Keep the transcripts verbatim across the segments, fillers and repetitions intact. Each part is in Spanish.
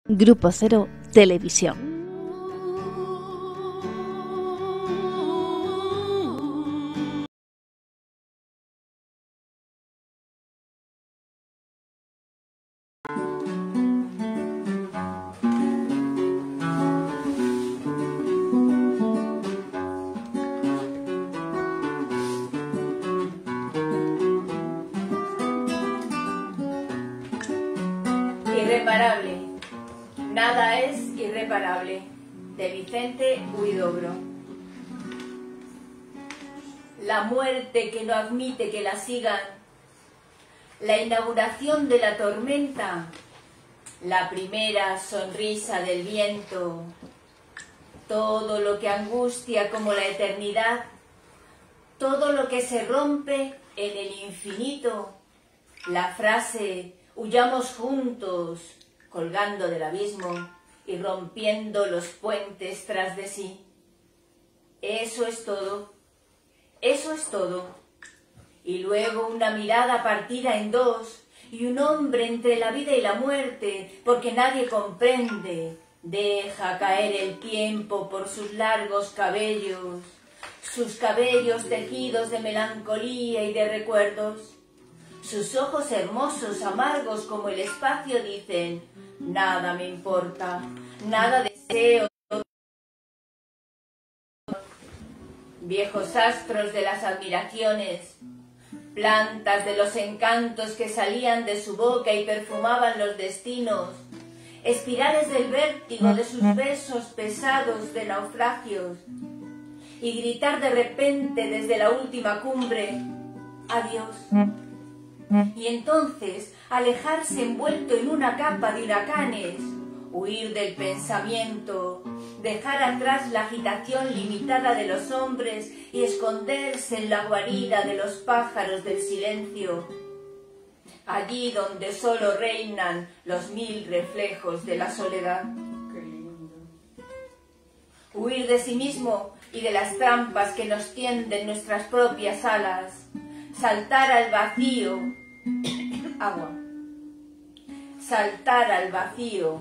Grupo Cero Televisión. Irreparable. Nada es irreparable. De Vicente Huidobro. La muerte que no admite que la sigan, la inauguración de la tormenta, la primera sonrisa del viento, todo lo que angustia como la eternidad, todo lo que se rompe en el infinito, la frase huyamos juntos, colgando del abismo y rompiendo los puentes tras de sí. Eso es todo, eso es todo. Y luego una mirada partida en dos y un hombre entre la vida y la muerte, porque nadie comprende. Deja caer el tiempo por sus largos cabellos, sus cabellos tejidos de melancolía y de recuerdos. Sus ojos hermosos, amargos como el espacio, dicen: nada me importa, nada deseo. Viejos astros de las admiraciones, plantas de los encantos que salían de su boca y perfumaban los destinos, espirales del vértigo de sus besos pesados de naufragios, y gritar de repente desde la última cumbre: adiós. Y entonces alejarse envuelto en una capa de huracanes, huir del pensamiento, dejar atrás la agitación limitada de los hombres y esconderse en la guarida de los pájaros del silencio, allí donde solo reinan los mil reflejos de la soledad. Huir de sí mismo y de las trampas que nos tienden nuestras propias alas, saltar al vacío, agua, saltar al vacío,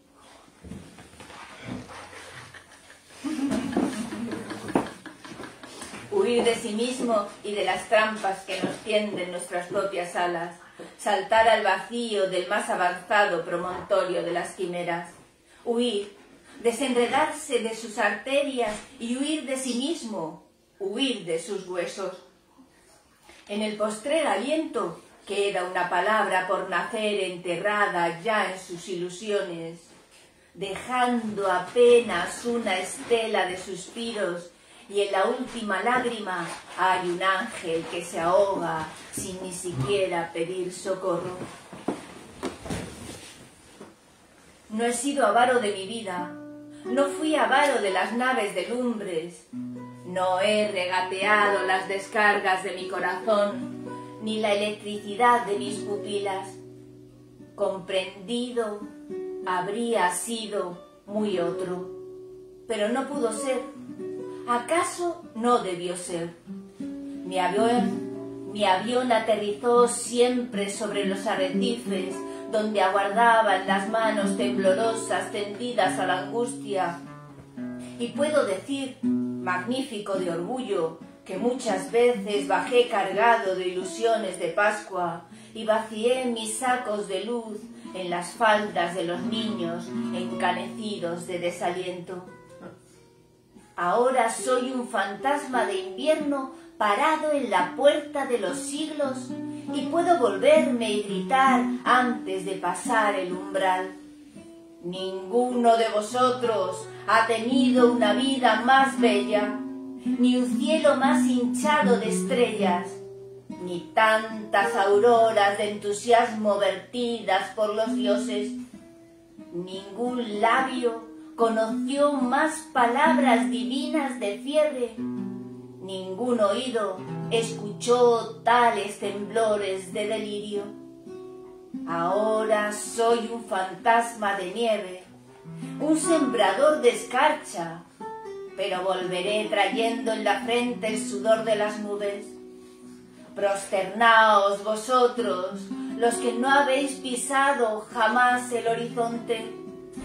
huir de sí mismo y de las trampas que nos tienden nuestras propias alas, saltar al vacío del más avanzado promontorio de las quimeras, huir, desenredarse de sus arterias y huir de sí mismo, huir de sus huesos. En el postrer aliento queda una palabra por nacer enterrada ya en sus ilusiones, dejando apenas una estela de suspiros, y en la última lágrima hay un ángel que se ahoga sin ni siquiera pedir socorro. No he sido avaro de mi vida, no fui avaro de las naves de lumbres, no he regateado las descargas de mi corazón, ni la electricidad de mis pupilas. Comprendido, habría sido muy otro, pero no pudo ser. ¿Acaso no debió ser? Mi avión, mi avión aterrizó siempre sobre los arrecifes, donde aguardaban las manos temblorosas tendidas a la angustia. Y puedo decir, magnífico de orgullo, que muchas veces bajé cargado de ilusiones de Pascua y vacié mis sacos de luz en las faldas de los niños encanecidos de desaliento. Ahora soy un fantasma de invierno parado en la puerta de los siglos y puedo volverme y gritar antes de pasar el umbral. Ninguno de vosotros ha tenido una vida más bella, ni un cielo más hinchado de estrellas, ni tantas auroras de entusiasmo vertidas por los dioses. Ningún labio conoció más palabras divinas de fiebre, ningún oído escuchó tales temblores de delirio. Ahora soy un fantasma de nieve, un sembrador de escarcha, pero volveré trayendo en la frente el sudor de las nubes. Prosternaos vosotros, los que no habéis pisado jamás el horizonte,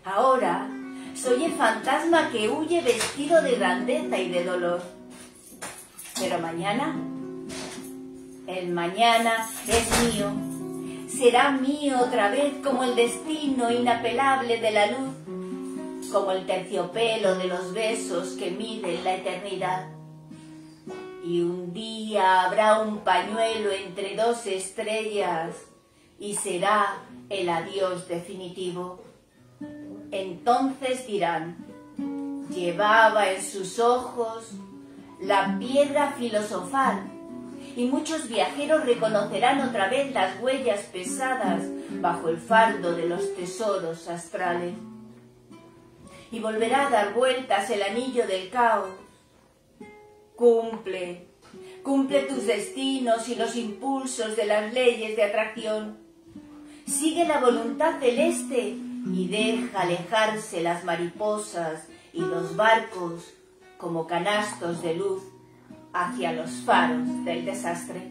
Ahora soy el fantasma que huye vestido de grandeza y de dolor. Pero mañana, el mañana es mío. Será mío otra vez como el destino inapelable de la luz, como el terciopelo de los besos que miden la eternidad. Y un día habrá un pañuelo entre dos estrellas y será el adiós definitivo. Entonces dirán, llevaba en sus ojos la piedra filosofal, y muchos viajeros reconocerán otra vez las huellas pesadas bajo el fardo de los tesoros astrales. Y volverá a dar vueltas el anillo del caos. Cumple, cumple tus destinos y los impulsos de las leyes de atracción. Sigue la voluntad celeste y deja alejarse las mariposas y los barcos como canastos de luz hacia los faros del desastre.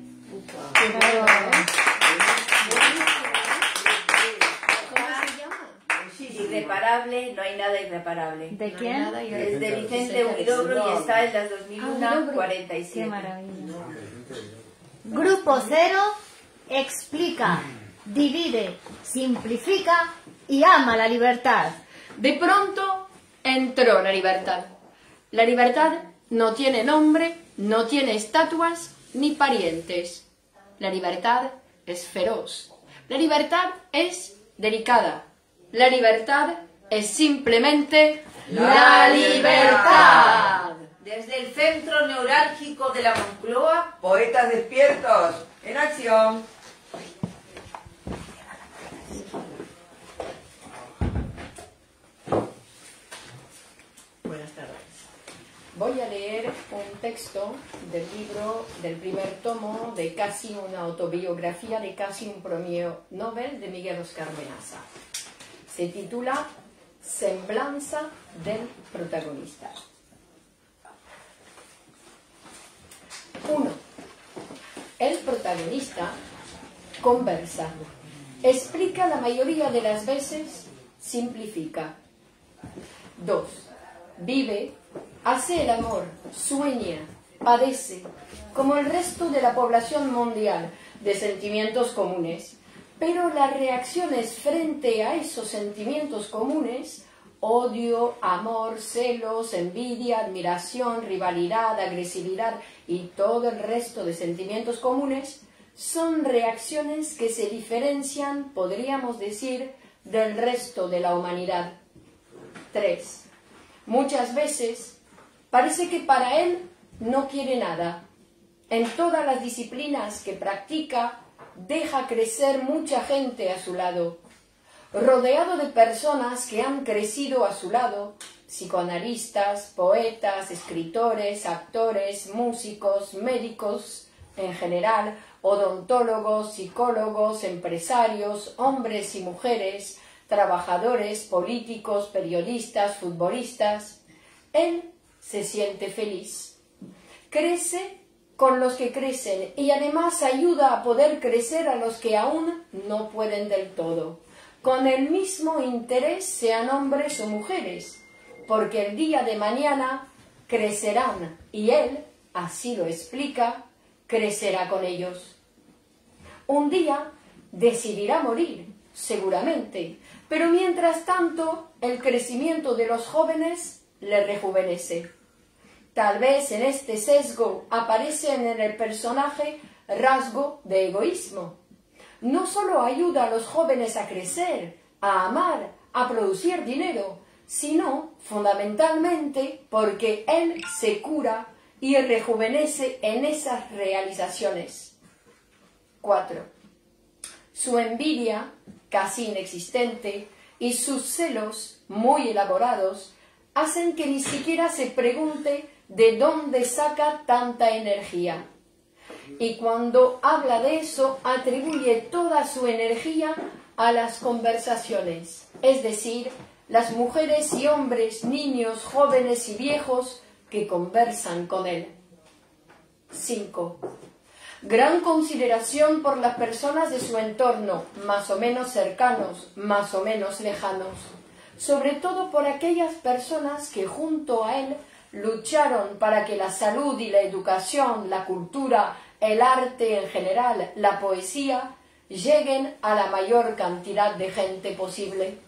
Irreparable, no hay nada irreparable. ¿De quién? Es de Vicente Huidobro y está en las dos mil uno cuarenta y siete. Qué maravilla. Grupo Cero explica, divide, simplifica y ama la libertad. De pronto entró la libertad. La libertad no tiene nombre, no tiene estatuas ni parientes. La libertad es feroz. La libertad es delicada. La libertad es simplemente la libertad. Desde el centro neurálgico de la Moncloa, Poetas despiertos, en acción. Buenas tardes. Voy a leer un texto del libro, del primer tomo de casi una autobiografía de casi un premio Nobel de Miguel Oscar Menaza. Se titula Semblanza del protagonista. uno. El protagonista conversa, explica la mayoría de las veces, simplifica. dos. Vive, hace el amor, sueña, padece, como el resto de la población mundial, de sentimientos comunes. Pero las reacciones frente a esos sentimientos comunes, odio, amor, celos, envidia, admiración, rivalidad, agresividad y todo el resto de sentimientos comunes, son reacciones que se diferencian, podríamos decir, del resto de la humanidad. tres. Muchas veces parece que para él no quiere nada. En todas las disciplinas que practica, deja crecer mucha gente a su lado, rodeado de personas que han crecido a su lado, psicoanalistas, poetas, escritores, actores, músicos, médicos en general, odontólogos, psicólogos, empresarios, hombres y mujeres, trabajadores, políticos, periodistas, futbolistas. Él se siente feliz. Crece con los que crecen y además ayuda a poder crecer a los que aún no pueden del todo, con el mismo interés sean hombres o mujeres, porque el día de mañana crecerán y él, así lo explica, crecerá con ellos. Un día decidirá morir, seguramente, pero mientras tanto el crecimiento de los jóvenes le rejuvenece. Tal vez en este sesgo aparece en el personaje rasgo de egoísmo. No solo ayuda a los jóvenes a crecer, a amar, a producir dinero, sino fundamentalmente porque él se cura y rejuvenece en esas realizaciones. cuatro. Su envidia, casi inexistente, y sus celos, muy elaborados, hacen que ni siquiera se pregunte de dónde saca tanta energía. Y cuando habla de eso, atribuye toda su energía a las conversaciones, es decir, las mujeres y hombres, niños, jóvenes y viejos que conversan con él. cinco. Gran consideración por las personas de su entorno, más o menos cercanos, más o menos lejanos. sobre todo por aquellas personas que junto a él lucharon para que la salud y la educación, la cultura, el arte en general, la poesía, lleguen a la mayor cantidad de gente posible.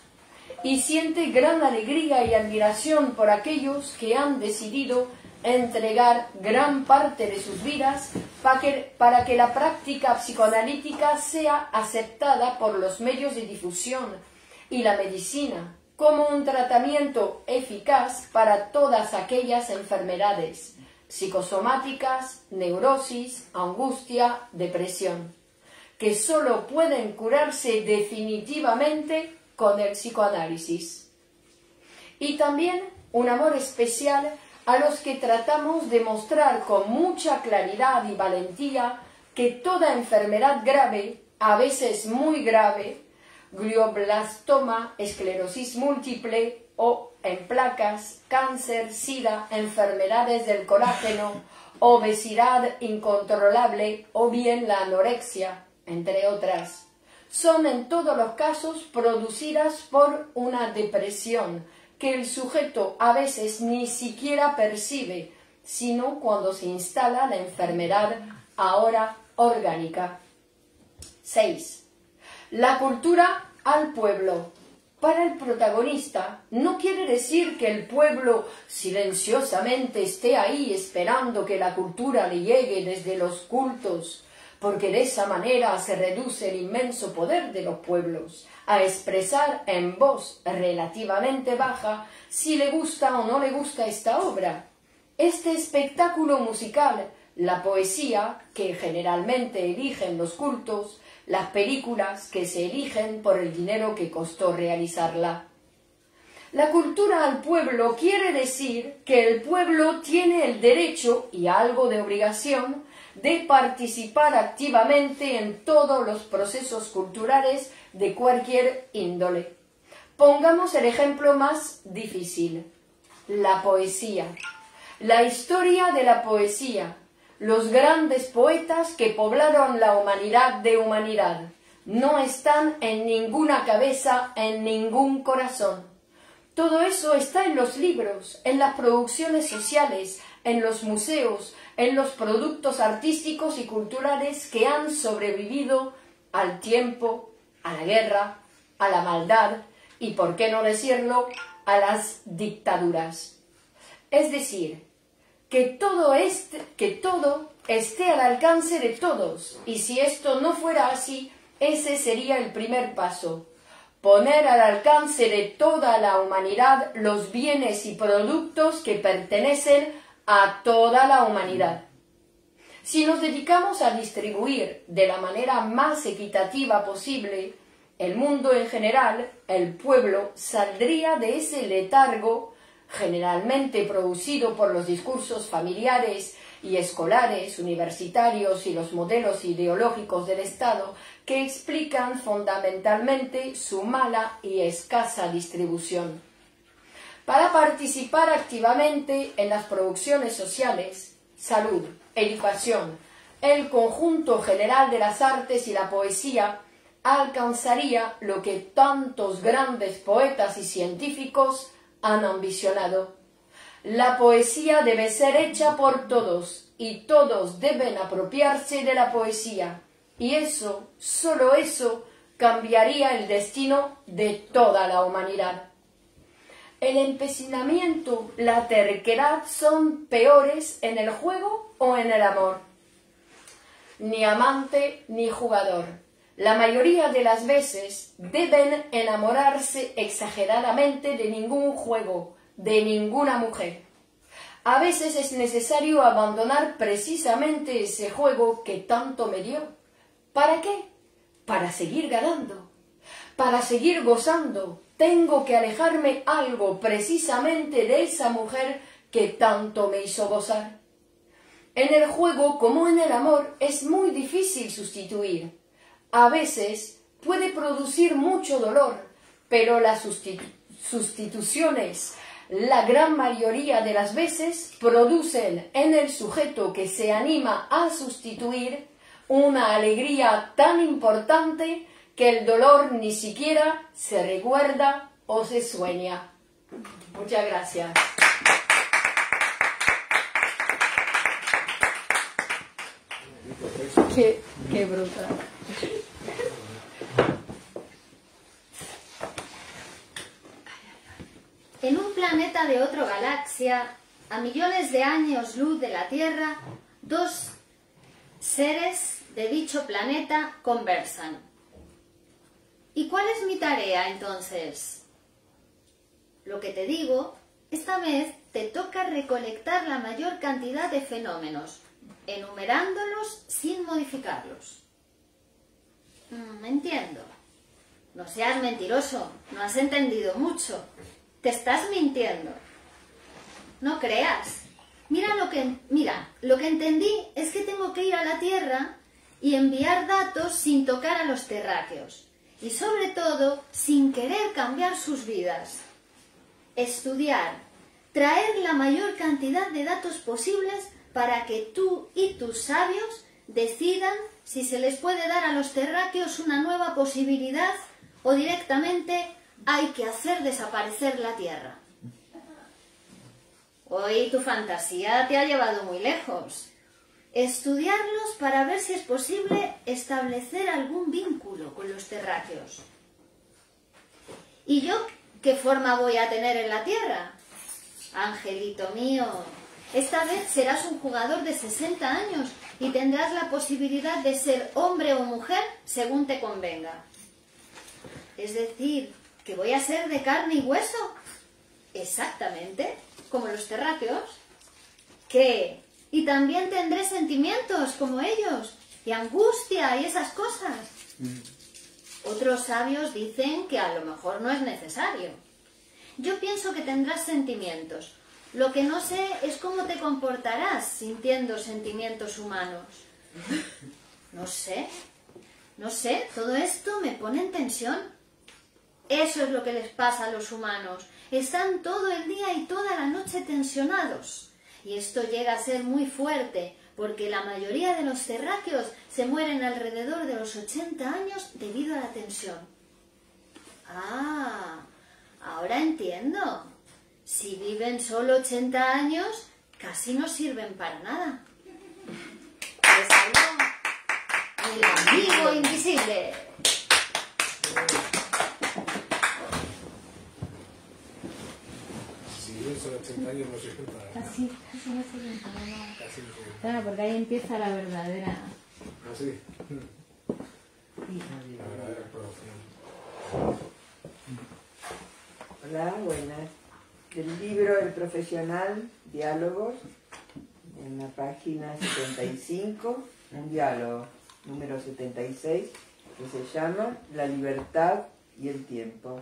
Y siente gran alegría y admiración por aquellos que han decidido entregar gran parte de sus vidas para que, para que la práctica psicoanalítica sea aceptada por los medios de difusión y la medicina como un tratamiento eficaz para todas aquellas enfermedades psicosomáticas, neurosis, angustia, depresión, que solo pueden curarse definitivamente con el psicoanálisis. Y también un amor especial a los que tratamos de mostrar con mucha claridad y valentía que toda enfermedad grave, a veces muy grave, glioblastoma, esclerosis múltiple o en placas, cáncer, sida, enfermedades del colágeno, obesidad incontrolable o bien la anorexia, entre otras, son en todos los casos producidas por una depresión que el sujeto a veces ni siquiera percibe, sino cuando se instala la enfermedad ahora orgánica. seis. La cultura al pueblo. Para el protagonista no quiere decir que el pueblo silenciosamente esté ahí esperando que la cultura le llegue desde los cultos, porque de esa manera se reduce el inmenso poder de los pueblos a expresar en voz relativamente baja si le gusta o no le gusta esta obra. Este espectáculo musical, la poesía, que generalmente eligen los cultos, las películas que se eligen por el dinero que costó realizarla. La cultura al pueblo quiere decir que el pueblo tiene el derecho y algo de obligación de participar activamente en todos los procesos culturales de cualquier índole. Pongamos el ejemplo más difícil: la poesía, la historia de la poesía, los grandes poetas que poblaron la humanidad de humanidad, no están en ninguna cabeza, en ningún corazón. Todo eso está en los libros, en las producciones sociales, en los museos, en los productos artísticos y culturales que han sobrevivido al tiempo, a la guerra, a la maldad y, por qué no decirlo, a las dictaduras. Es decir, que todo, este, que todo esté al alcance de todos, y si esto no fuera así, ese sería el primer paso: poner al alcance de toda la humanidad los bienes y productos que pertenecen a toda la humanidad. Si nos dedicamos a distribuir de la manera más equitativa posible, el mundo en general, el pueblo, saldría de ese letargo generalmente producido por los discursos familiares y escolares, universitarios y los modelos ideológicos del Estado que explican fundamentalmente su mala y escasa distribución. Para participar activamente en las producciones sociales, salud, educación, el conjunto general de las artes y la poesía alcanzaría lo que tantos grandes poetas y científicos han ambicionado. La poesía debe ser hecha por todos y todos deben apropiarse de la poesía, y eso, solo eso, cambiaría el destino de toda la humanidad. El empecinamiento, la terquedad son peores en el juego o en el amor. Ni amante ni jugador. La mayoría de las veces deben enamorarse exageradamente de ningún juego, de ninguna mujer. A veces es necesario abandonar precisamente ese juego que tanto me dio. ¿Para qué? Para seguir ganando, para seguir gozando. Tengo que alejarme algo precisamente de esa mujer que tanto me hizo gozar. En el juego, como en el amor, es muy difícil sustituir. A veces puede producir mucho dolor, pero las sustitu- sustituciones, la gran mayoría de las veces, producen en el sujeto que se anima a sustituir una alegría tan importante que el dolor ni siquiera se recuerda o se sueña. Muchas gracias. Qué, qué brutal. En un planeta de otra galaxia, a millones de años luz de la Tierra, dos seres de dicho planeta conversan. ¿Y cuál es mi tarea entonces? Lo que te digo, esta vez te toca recolectar la mayor cantidad de fenómenos, enumerándolos sin modificarlos. Mm, entiendo. No seas mentiroso, no has entendido mucho. Te estás mintiendo. No creas. Mira lo que, mira, lo que entendí es que tengo que ir a la Tierra y enviar datos sin tocar a los terráqueos. Y sobre todo, sin querer cambiar sus vidas. Estudiar, traer la mayor cantidad de datos posibles para que tú y tus sabios decidan si se les puede dar a los terráqueos una nueva posibilidad o directamente hay que hacer desaparecer la Tierra. Hoy tu fantasía te ha llevado muy lejos. Estudiarlos para ver si es posible establecer algún vínculo con los terráqueos. ¿Y yo qué forma voy a tener en la Tierra? Angelito mío, esta vez serás un jugador de sesenta años y tendrás la posibilidad de ser hombre o mujer según te convenga. Es decir, que voy a ser de carne y hueso. Exactamente, como los terráqueos. ¿Qué? Y también tendré sentimientos como ellos, y angustia y esas cosas. Mm. Otros sabios dicen que a lo mejor no es necesario. Yo pienso que tendrás sentimientos. Lo que no sé es cómo te comportarás sintiendo sentimientos humanos. No sé, no sé, todo esto me pone en tensión. Eso es lo que les pasa a los humanos. Están todo el día y toda la noche tensionados. Y esto llega a ser muy fuerte, porque la mayoría de los terráqueos se mueren alrededor de los ochenta años debido a la tensión. Ah, ahora entiendo. Si viven solo ochenta años, casi no sirven para nada. Les hablo el amigo invisible. Solo ochenta años no sirven para nada. Casi, casi no sirven para nada. Casi no sirven. Claro, porque ahí empieza la verdadera... ¿Ah, sí? Sí. La verdadera producción. Hola, buenas. Del libro El Profesional, Diálogos, en la página setenta y cinco, un diálogo número setenta y seis, que se llama La libertad y el tiempo.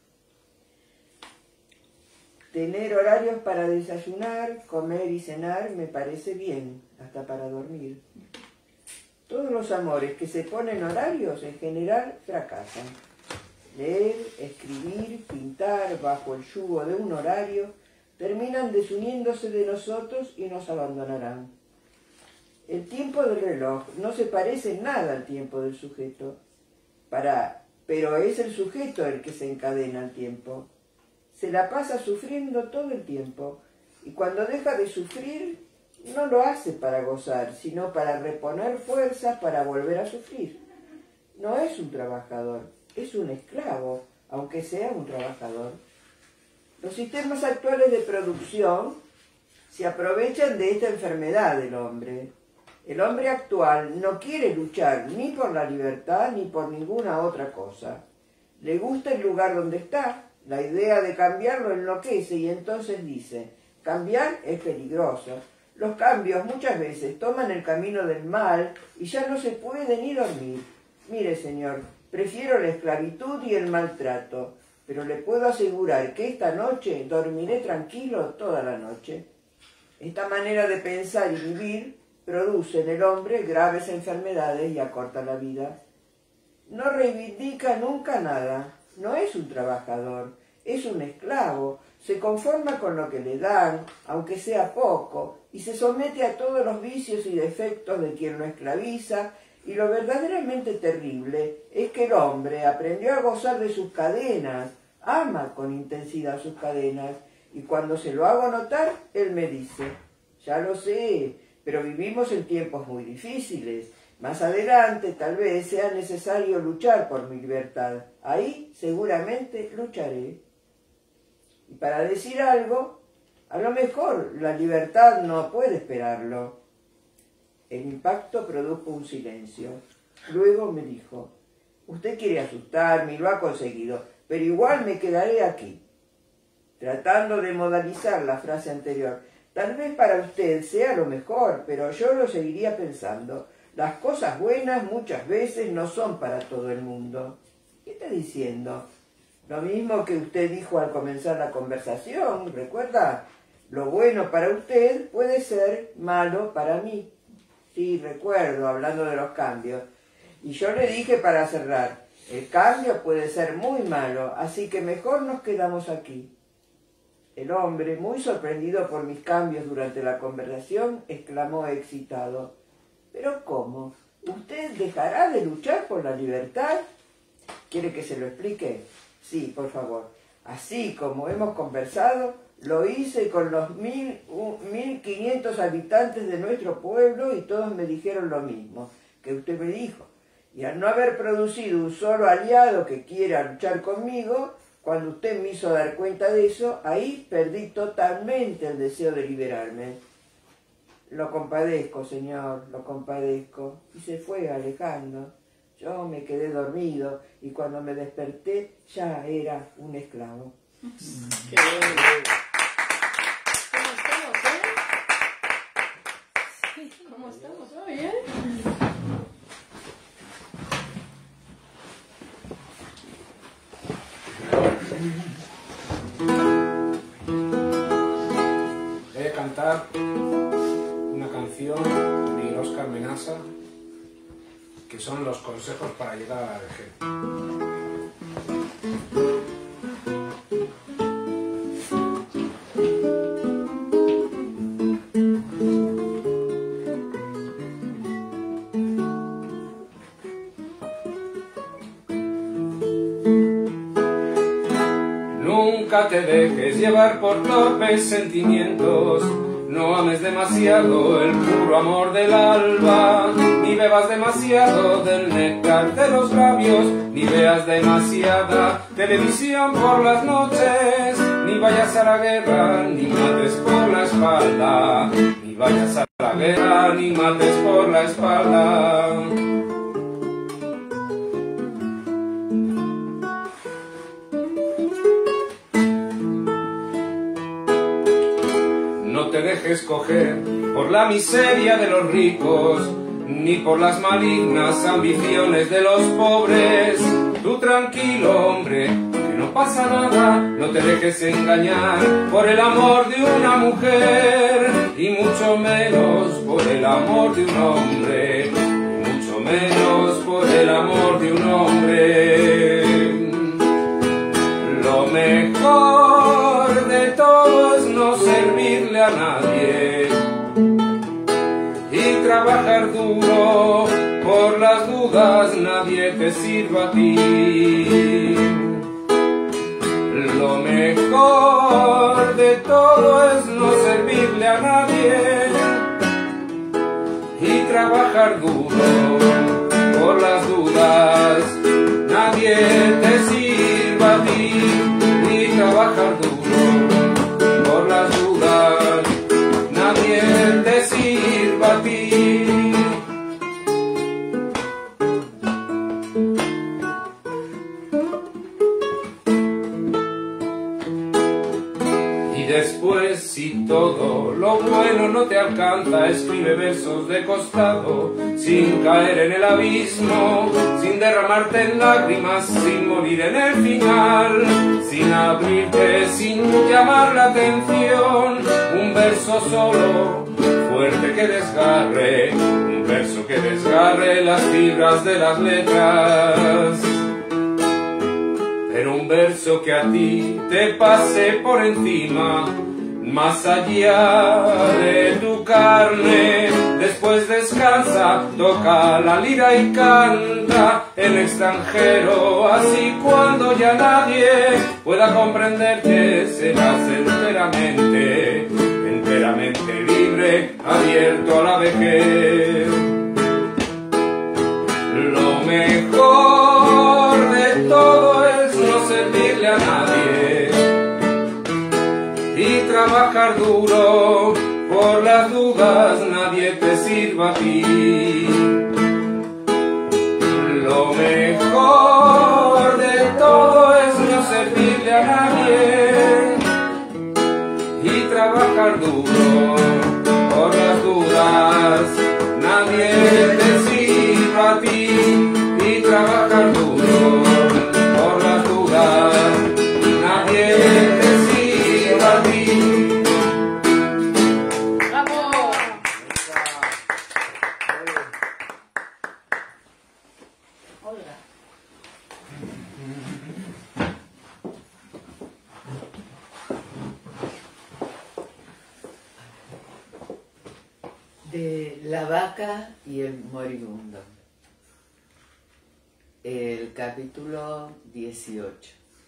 Tener horarios para desayunar, comer y cenar me parece bien, hasta para dormir. Todos los amores que se ponen horarios en general fracasan. Leer, escribir, pintar bajo el yugo de un horario terminan desuniéndose de nosotros y nos abandonarán. El tiempo del reloj no se parece en nada al tiempo del sujeto, para, pero es el sujeto el que se encadena al tiempo. Se la pasa sufriendo todo el tiempo, y cuando deja de sufrir, no lo hace para gozar, sino para reponer fuerzas para volver a sufrir. No es un trabajador, es un esclavo, aunque sea un trabajador. Los sistemas actuales de producción se aprovechan de esta enfermedad del hombre. El hombre actual no quiere luchar ni por la libertad ni por ninguna otra cosa. Le gusta el lugar donde está. La idea de cambiar lo enloquece y entonces dice, cambiar es peligroso. Los cambios muchas veces toman el camino del mal y ya no se puede ni dormir. Mire, señor, prefiero la esclavitud y el maltrato, pero le puedo asegurar que esta noche dormiré tranquilo toda la noche. Esta manera de pensar y vivir produce en el hombre graves enfermedades y acorta la vida. No reivindica nunca nada. No es un trabajador, es un esclavo, se conforma con lo que le dan, aunque sea poco, y se somete a todos los vicios y defectos de quien lo esclaviza, y lo verdaderamente terrible es que el hombre aprendió a gozar de sus cadenas, ama con intensidad sus cadenas, y cuando se lo hago notar, él me dice: ya lo sé, pero vivimos en tiempos muy difíciles. Más adelante tal vez sea necesario luchar por mi libertad. Ahí seguramente lucharé. Y para decir algo, a lo mejor la libertad no puede esperarlo. El impacto produjo un silencio. Luego me dijo: usted quiere asustarme y lo ha conseguido, pero igual me quedaré aquí. Tratando de modalizar la frase anterior: tal vez para usted sea lo mejor, pero yo lo seguiría pensando. Las cosas buenas muchas veces no son para todo el mundo. ¿Qué está diciendo? Lo mismo que usted dijo al comenzar la conversación, ¿recuerda? Lo bueno para usted puede ser malo para mí. Sí, recuerdo, hablando de los cambios. Y yo le dije para cerrar: el cambio puede ser muy malo, así que mejor nos quedamos aquí. El hombre, muy sorprendido por mis cambios durante la conversación, exclamó excitado: ¿pero cómo? ¿Usted dejará de luchar por la libertad? ¿Quiere que se lo explique? Sí, por favor. Así como hemos conversado, lo hice con los mil, mil quinientos habitantes de nuestro pueblo y todos me dijeron lo mismo que usted me dijo. Y al no haber producido un solo aliado que quiera luchar conmigo, cuando usted me hizo dar cuenta de eso, ahí perdí totalmente el deseo de liberarme. Lo compadezco, señor, lo compadezco. Y se fue alejando. Yo me quedé dormido y cuando me desperté ya era un esclavo. Qué bueno. ¿Cómo estamos, eh? ¿Cómo estamos hoy, eh? Voy a cantar una canción de Miguel Óscar Menasa, que son los consejos para llegar a la vejez. Nunca te dejes llevar por torpes sentimientos, no ames demasiado el puro amor del alba, ni bebas demasiado del néctar de los labios, ni veas demasiada televisión por las noches, ni vayas a la guerra, ni mates por la espalda, ni vayas a la guerra, ni mates por la espalda. No te dejes coger por la miseria de los ricos, ni por las malignas ambiciones de los pobres. Tú tranquilo, hombre, que no pasa nada, no te dejes engañar por el amor de una mujer, y mucho menos por el amor de un hombre, y mucho menos por el amor de un hombre. Lo mejor de todo es no servirle a nadie y trabajar duro, por las dudas nadie te sirva a ti. Lo mejor de todo es no servirle a nadie y trabajar duro, por las dudas nadie te sirva a ti, y trabajar duro, por las dudas nadie te sirva a ti. Y después, si todo lo bueno no te alcanza, escribe versos de costado, sin caer en el abismo, sin derramarte en lágrimas, sin morir en el final, sin abrirte, sin llamar la atención. Un verso solo, fuerte que desgarre, un verso que desgarre las fibras de las letras. Pero un verso que a ti te pase por encima, más allá de tu carne. Después descansa, toca la lira y canta en extranjero, así cuando ya nadie pueda comprenderte, serás enteramente, enteramente libre, abierto a la vejez. Lo mejor de todo es no servirle a nadie y trabajar duro. Por las dudas nadie te sirva a ti. Lo mejor de todo es no servirle a nadie y trabajar duro. Por las dudas nadie te sirva a ti y trabajar duro. Por las dudas nadie te sirva a ti. De la vaca y el moribundo. El capítulo dieciocho.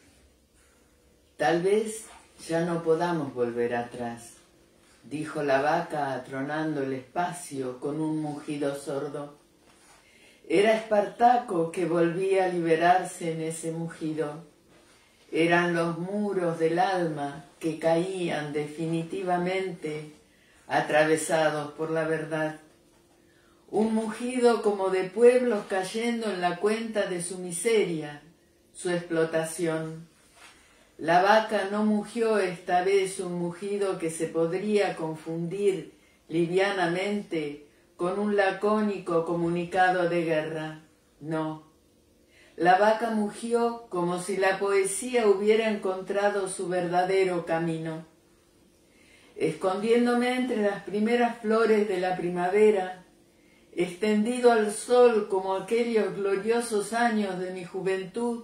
Tal vez ya no podamos volver atrás, dijo la vaca atronando el espacio con un mugido sordo. Era Espartaco que volvía a liberarse en ese mugido. Eran los muros del alma que caían definitivamente atravesados por la verdad. Un mugido como de pueblos cayendo en la cuenta de su miseria, su explotación. La vaca no mugió esta vez un mugido que se podría confundir livianamente con un lacónico comunicado de guerra. No. La vaca mugió como si la poesía hubiera encontrado su verdadero camino. Escondiéndome entre las primeras flores de la primavera, extendido al sol como aquellos gloriosos años de mi juventud,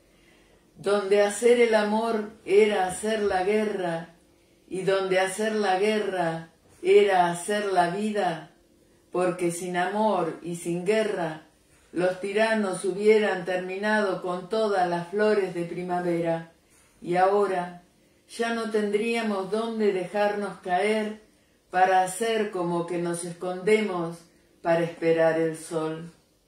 donde hacer el amor era hacer la guerra, y donde hacer la guerra era hacer la vida, porque sin amor y sin guerra, los tiranos hubieran terminado con todas las flores de primavera, y ahora ya no tendríamos dónde dejarnos caer para hacer como que nos escondemos para esperar el sol.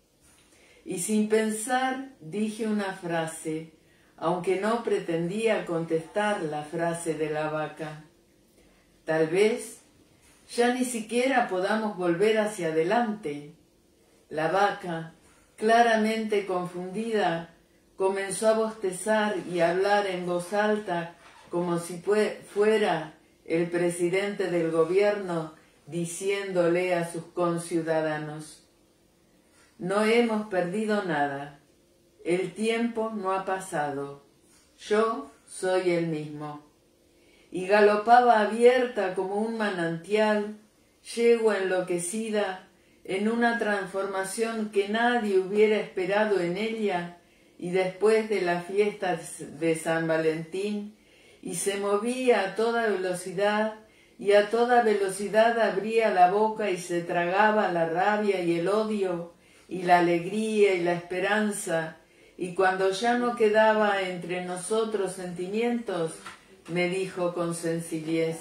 Y sin pensar dije una frase, aunque no pretendía contestar la frase de la vaca. Tal vez ya ni siquiera podamos volver hacia adelante. La vaca, claramente confundida, comenzó a bostezar y a hablar en voz alta como si fuera el presidente del gobierno diciéndole a sus conciudadanos: no hemos perdido nada, el tiempo no ha pasado, yo soy el mismo. Y galopaba abierta como un manantial, yegua enloquecida, en una transformación que nadie hubiera esperado en ella, y después de la fiesta de San Valentín, y se movía a toda velocidad, y a toda velocidad abría la boca y se tragaba la rabia y el odio, y la alegría y la esperanza, y cuando ya no quedaba entre nosotros sentimientos, me dijo con sencillez: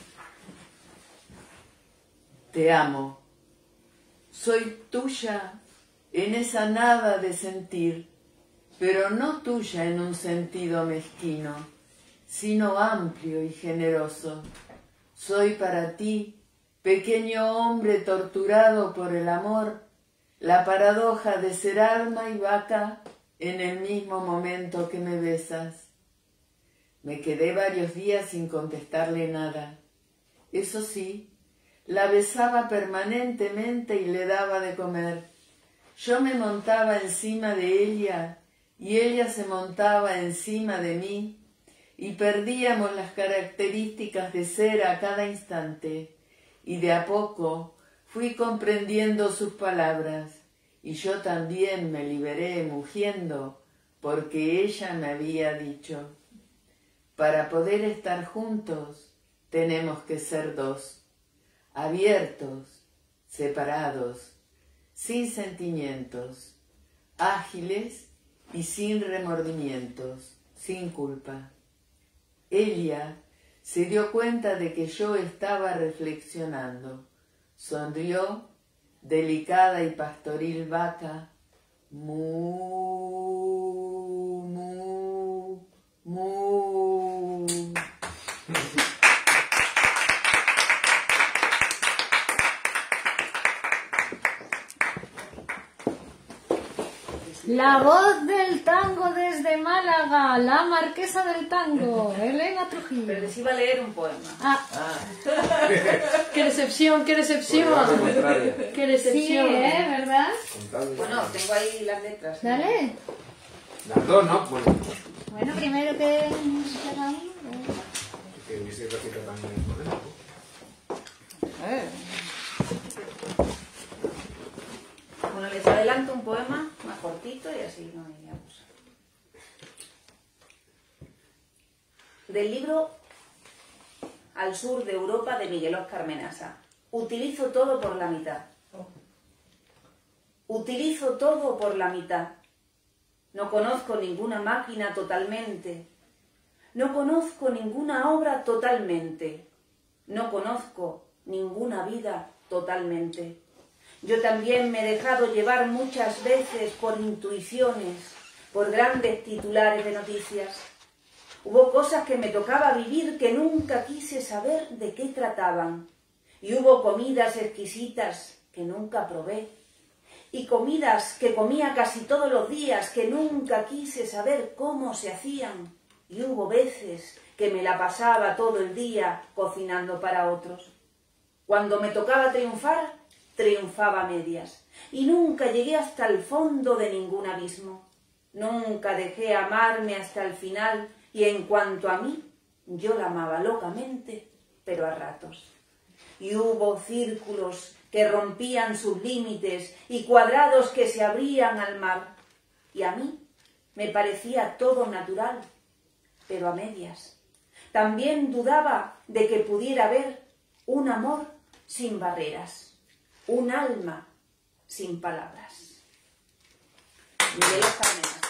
te amo, soy tuya en esa nada de sentir, pero no tuya en un sentido mezquino, sino amplio y generoso. Soy para ti, pequeño hombre torturado por el amor, la paradoja de ser alma y vaca en el mismo momento que me besas. Me quedé varios días sin contestarle nada. Eso sí, la besaba permanentemente y le daba de comer. Yo me montaba encima de ella y ella se montaba encima de mí, y perdíamos las características de ser a cada instante, y de a poco fui comprendiendo sus palabras, y yo también me liberé mugiendo, porque ella me había dicho: para poder estar juntos tenemos que ser dos, abiertos, separados, sin sentimientos, ágiles y sin remordimientos, sin culpa. Ella se dio cuenta de que yo estaba reflexionando. Sonrió, delicada y pastoril vaca. Mu, mu, mu. La voz del tango desde Málaga, la marquesa del tango, Elena Trujillo. Pero les iba a leer un poema. Ah. ¡Qué recepción, qué recepción! ¡Qué recepción! Sí, ¿eh? ¿Verdad? Bueno, tengo ahí las letras. Dale. Las dos, ¿no? Bueno. Bueno, primero que... Que hubiese recitado también el poema. Eh. Bueno, les adelanto un poema más cortito y así no hay abuso. Del libro Al sur de Europa de Miguel Óscar Menasa. Utilizo todo por la mitad. Utilizo todo por la mitad. No conozco ninguna máquina totalmente. No conozco ninguna obra totalmente. No conozco ninguna vida totalmente. Yo también me he dejado llevar muchas veces por intuiciones, por grandes titulares de noticias. Hubo cosas que me tocaba vivir que nunca quise saber de qué trataban. Y hubo comidas exquisitas que nunca probé. Y comidas que comía casi todos los días que nunca quise saber cómo se hacían. Y hubo veces que me la pasaba todo el día cocinando para otros. Cuando me tocaba triunfar, triunfaba a medias, y nunca llegué hasta el fondo de ningún abismo. Nunca dejé amarme hasta el final, y en cuanto a mí, yo la amaba locamente, pero a ratos. Y hubo círculos que rompían sus límites, y cuadrados que se abrían al mar, y a mí me parecía todo natural, pero a medias. También dudaba de que pudiera haber un amor sin barreras. Un alma sin palabras. Miguel Óscar Menasa.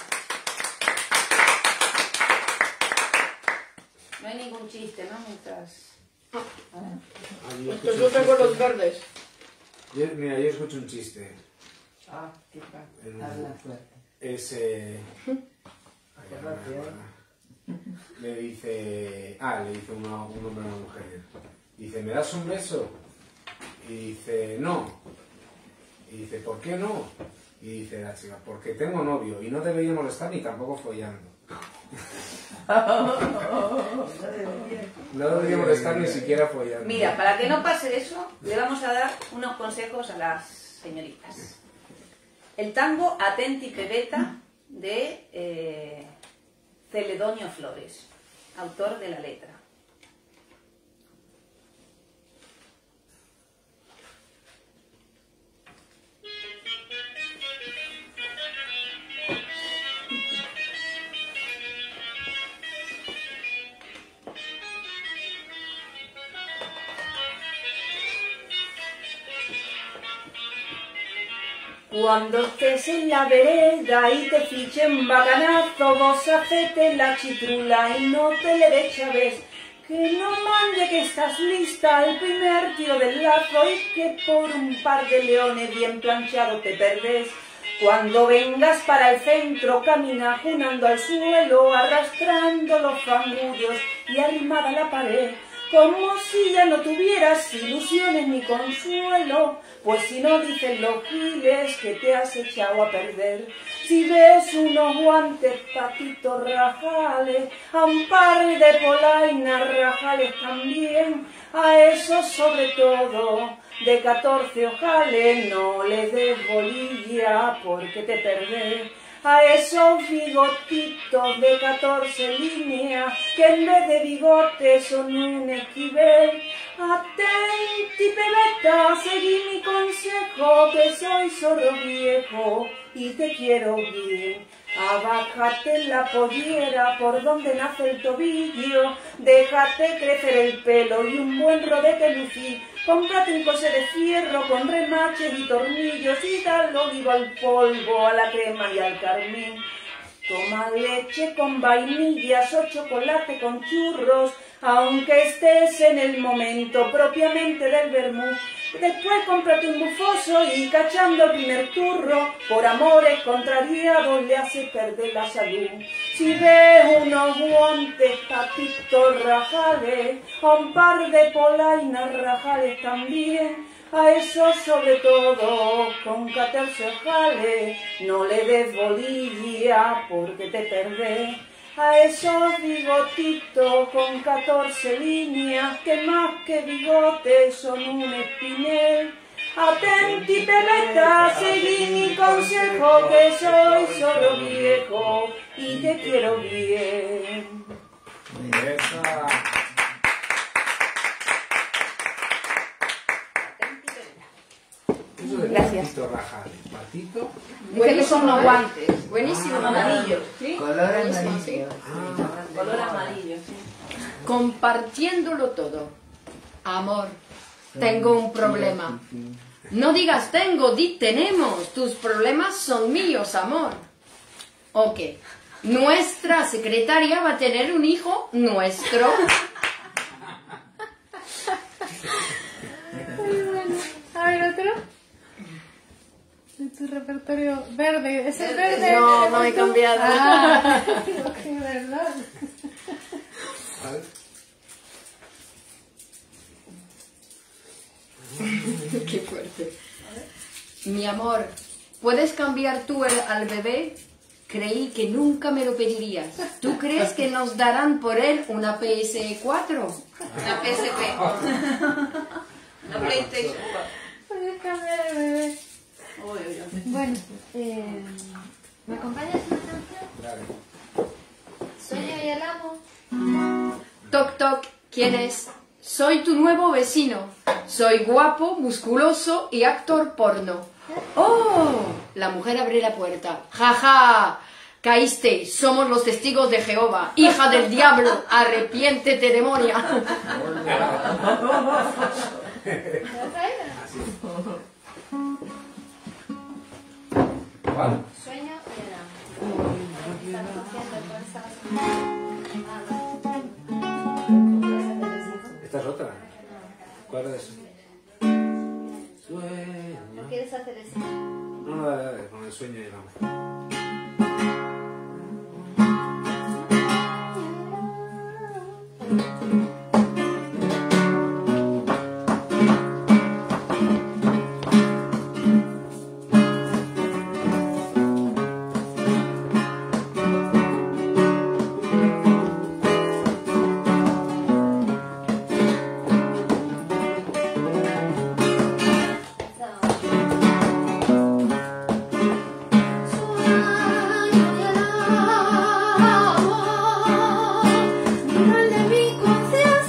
No hay ningún chiste, ¿no? Mientras... Estos yo tengo los verdes. Yo, mira, yo escucho un chiste. Ah, qué tal. Habla fuerte. Es... Eh... Le dice... Ah, le dice uno, un hombre a una mujer. Dice, ¿me das un beso? Y dice, no. Y dice, ¿por qué no? Y dice la chica, porque tengo novio y no debería molestar ni tampoco follando. No debería molestar ni siquiera follando. Mira, para que no pase eso, le vamos a dar unos consejos a las señoritas. El tango Atenti Pebeta de eh, Celedonio Flores, autor de la letra. Cuando estés en la vereda y te fichen bacanazo, vos hacete la chitrula y no te le des chaves, que no mande que estás lista al primer tiro del lazo y que por un par de leones bien planchados te perdés. Cuando vengas para el centro, camina junando al suelo, arrastrando los fangullos y arrimada a la pared, como si ya no tuvieras ilusiones ni consuelo, pues si no dicen los giles que te has echado a perder. Si ves unos guantes patitos rajales, a un par de polainas rajales también, a esos sobre todo de catorce ojales no les des bolilla porque te perdés. A esos bigotitos de catorce líneas que en vez de bigotes son un esquivel. Atenti, pebeta, seguí mi consejo, que soy zorro viejo y te quiero bien. Abájate la pollera por donde nace el tobillo, déjate crecer el pelo y un buen rodete lucí. Cómprate un corsé de fierro con remaches y tornillos y dale oliva al polvo, a la crema y al carmín. Toma leche con vainillas o chocolate con churros, aunque estés en el momento propiamente del vermú. Después cómprate un bufoso y cachando el primer turro, por amores contrariados le hace perder la salud. Si ves unos guantes patitos rajales, a un par de polainas rajales también, a eso sobre todo con catorce ojales, no le des bolilla porque te perdés. A esos bigotitos con catorce líneas, que más que bigotes son un espinel. Atenti, pebeta, seguí mi consejo, que soy solo viejo y te quiero bien. Esa. Eso de Gracias. patito rajales. Patito. Dice que son los guantes. Buenísimo, Ah. amarillo. ¿Sí? Color Buenísimo, sí. amarillo. Ah, Color amarillo, sí. Compartiéndolo todo. Amor, tengo un problema. No digas tengo, di tenemos. Tus problemas son míos, amor. Ok. Nuestra secretaria va a tener un hijo nuestro. A ver, otro. De tu repertorio verde. ¿Ese es verde? No, no he cambiado. Ah, qué verdad. ¿vale? Qué fuerte. Mi amor, ¿puedes cambiar tú el- al bebé? Creí que nunca me lo pedirías. ¿Tú crees que nos darán por él una P S cuatro? Una P S P. Una PlayStation cuatro. Puedes cambiar el bebé. Uy, uy, uy. Bueno, eh, ¿me acompañas una canción? Claro. Sueño y el amo. Toc, toc, ¿quién es? Soy tu nuevo vecino. Soy guapo, musculoso y actor porno. ¡Oh! La mujer abre la puerta. ¡Ja, ja! Caíste, somos los testigos de Jehová. Hija del diablo, arrepiéntete, demonia. ¿Vale? Sueño y el amo. Estás cogiendo cosas. Esta es otra. ¿Cuál es? Sueño. ¿No quieres hacer eso? No, no, dale, dale, con el sueño y el amor. Sueño y el amo, mal de mi conciencia.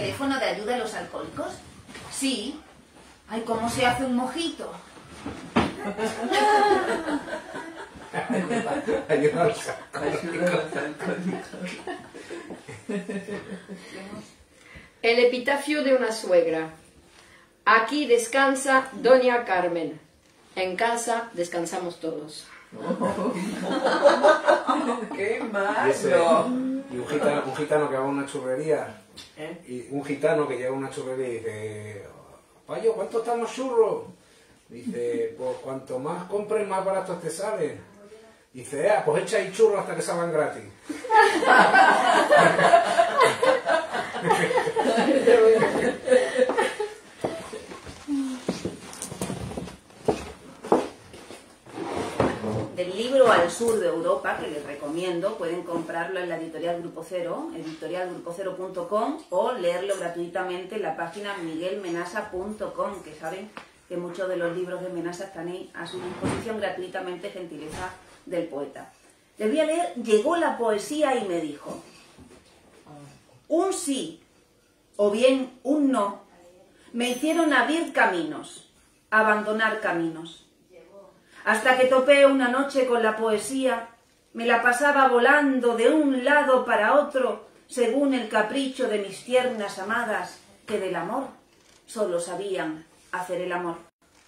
teléfono de ayuda a los alcohólicos? Sí. Ay, ¿cómo se hace un mojito? Ayuda a los alcohólicos. El epitafio de una suegra. Aquí descansa Doña Carmen. En casa descansamos todos. ¡Qué Y, ese- malo! y un, gitano, un gitano que va a una churrería, ¿Eh? y un gitano que llega a una churrería y dice, Payo, ¿cuánto están los churros? Dice, pues cuanto más compres, más baratos te salen. Dice, ah, pues echa ahí churros hasta que salgan gratis. Del libro Al sur de Europa, que les recomiendo, pueden comprarlo en la editorial Grupo Cero, editorial grupo cero punto com, o leerlo gratuitamente en la página miguel menasa punto com, que saben que muchos de los libros de Menasa están ahí a su disposición gratuitamente, gentileza del poeta. Les voy a leer, llegó la poesía y me dijo, un sí o bien un no me hicieron abrir caminos, abandonar caminos. Hasta que topé una noche con la poesía, me la pasaba volando de un lado para otro, según el capricho de mis tiernas amadas, que del amor solo sabían hacer el amor.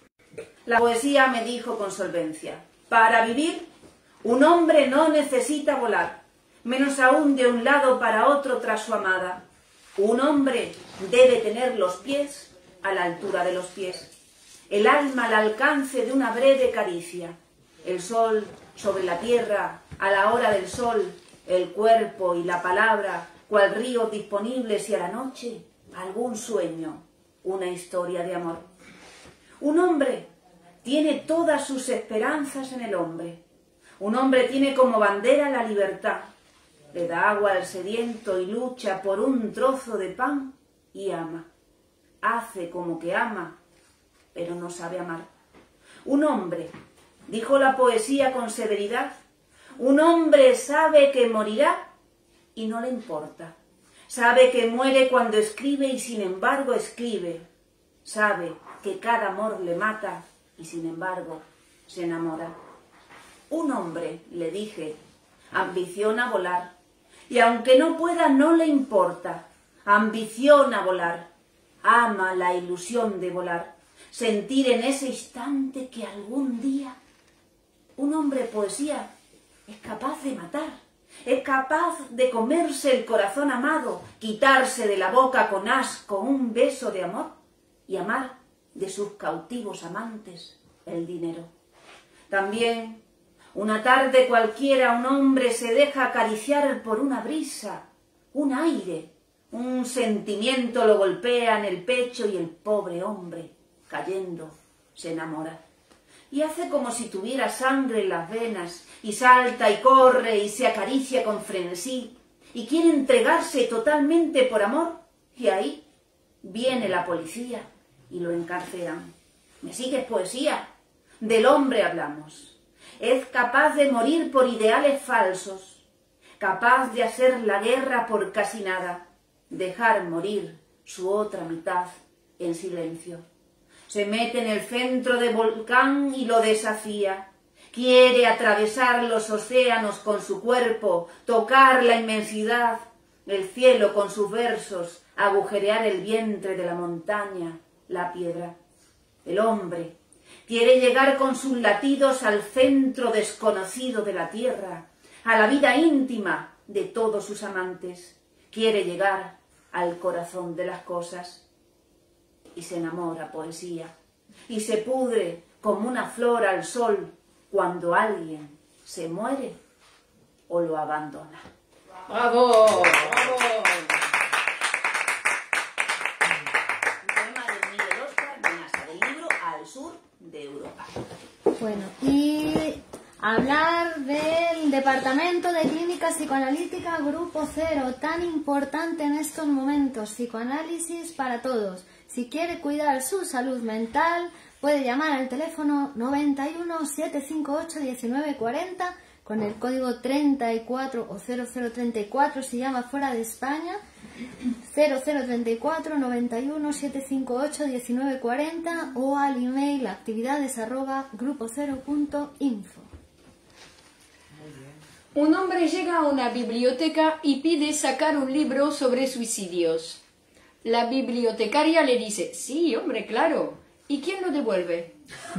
La poesía me dijo con solvencia, para vivir, un hombre no necesita volar, menos aún de un lado para otro tras su amada. Un hombre debe tener los pies a la altura de los pies, el alma al alcance de una breve caricia, el sol sobre la tierra a la hora del sol, el cuerpo y la palabra, cual ríos disponibles y a la noche algún sueño, una historia de amor. Un hombre tiene todas sus esperanzas en el hombre. Un hombre tiene como bandera la libertad. Le da agua al sediento y lucha por un trozo de pan y ama. Hace como que ama, pero no sabe amar. Un hombre, dijo la poesía con severidad, un hombre sabe que morirá y no le importa. Sabe que muere cuando escribe y sin embargo escribe. Sabe que cada amor le mata y sin embargo se enamora. Un hombre, le dije, ambiciona volar y aunque no pueda no le importa. Ambiciona volar, ama la ilusión de volar, sentir en ese instante que algún día un hombre poesía es capaz de matar, es capaz de comerse el corazón amado, quitarse de la boca con asco un beso de amor y amar de sus cautivos amantes el dinero. También, una tarde cualquiera, un hombre se deja acariciar por una brisa, un aire, un sentimiento lo golpea en el pecho y el pobre hombre, cayendo, se enamora. Y hace como si tuviera sangre en las venas, y salta y corre y se acaricia con frenesí, y quiere entregarse totalmente por amor, y ahí viene la policía y lo encarcelan. ¿Me sigues, poesía? Del hombre hablamos. Es capaz de morir por ideales falsos, capaz de hacer la guerra por casi nada, dejar morir su otra mitad en silencio. Se mete en el centro del volcán y lo desafía. Quiere atravesar los océanos con su cuerpo, tocar la inmensidad, el cielo con sus versos, agujerear el vientre de la montaña, la piedra. El hombre quiere llegar con sus latidos al centro desconocido de la tierra, a la vida íntima de todos sus amantes. Quiere llegar al corazón de las cosas. Y se enamora, poesía, y se pudre como una flor al sol cuando alguien se muere o lo abandona. ¡Bravo! ¡Bravo! Un poema de Miguel Óscar Menasa, del libro Al sur de Europa. Bueno, y hablar del Departamento de Clínica Psicoanalítica Grupo Cero, tan importante en estos momentos, psicoanálisis para todos. Si quiere cuidar su salud mental, puede llamar al teléfono noventa y uno, setecientos cincuenta y ocho, diecinueve cuarenta con el código treinta y cuatro o cero cero treinta y cuatro si llama fuera de España. cero cero treinta y cuatro noventa y uno setecientos cincuenta y ocho diecinueve cuarenta o al email actividades arroba grupo cero punto info. Un hombre llega a una biblioteca y pide sacar un libro sobre suicidios. La bibliotecaria le dice, sí, hombre, claro. ¿Y quién lo devuelve?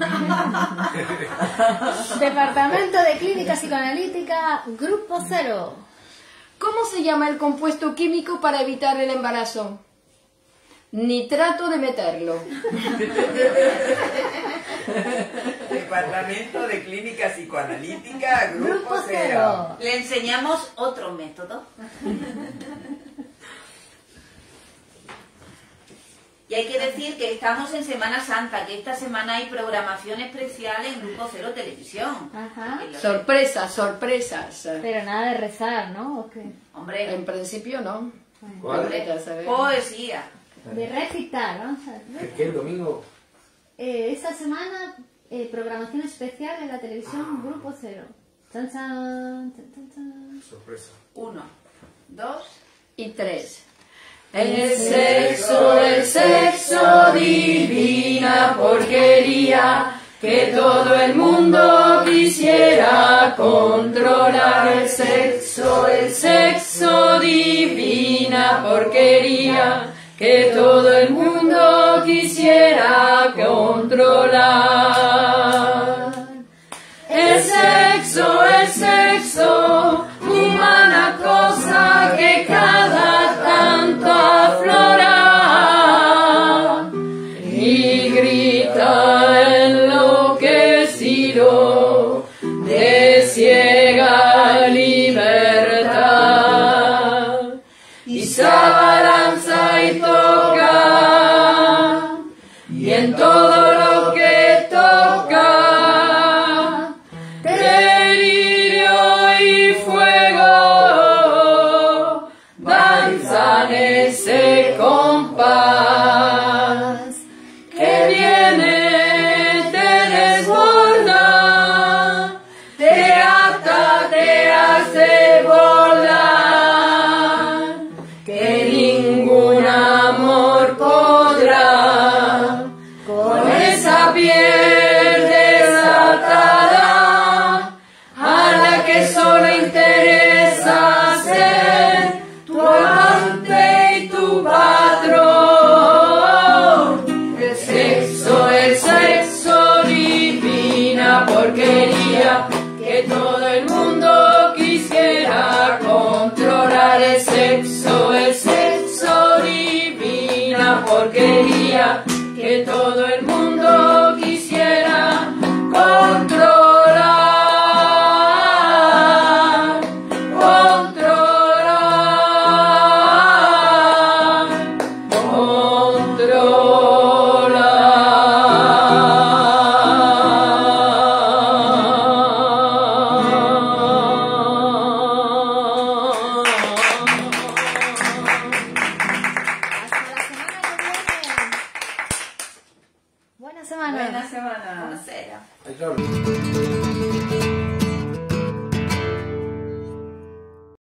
Departamento de Clínica Psicoanalítica, Grupo Cero. ¿Cómo se llama el compuesto químico para evitar el embarazo? Ni trato de meterlo. Departamento de Clínica Psicoanalítica, Grupo, Grupo Cero. Le enseñamos otro método. Y hay que decir que estamos en Semana Santa, que esta semana hay programación especial en Grupo Cero Televisión. Ajá. Sorpresas, sorpresas. Pero nada de rezar, ¿no? ¿O qué? Hombre, en principio no. ¿Cuál? Poesía. De recitar, vamos a ver. ¿Qué, el domingo? Eh, esta semana, eh, programación especial en la televisión Grupo Cero. Chan, chan, chan, chan, chan. Sorpresa. Uno, dos y tres. El sexo, el sexo, divina porquería, que todo el mundo quisiera controlar. El sexo, el sexo, divina porquería, que todo el mundo quisiera controlar. El sexo, el sexo, humana cosa que cada tanto aflora y grita enloquecido de ciega libertad y se abalanza y toca y en todo lo que toca delirio y fuego danzan ese compás que viene, te desborda, te ata, te hace volar, que ningún amor podrá con esa piel desatada a la que solo interesa ser tu amante y tu patrón. El sexo, el sexo, divina porquería, que todo el mundo quisiera controlar. El sexo, el sexo, divina porquería, que todo el mundo quisiera controlar, controlar, Buena semana. Buena semana. Buena semana. Ay, claro.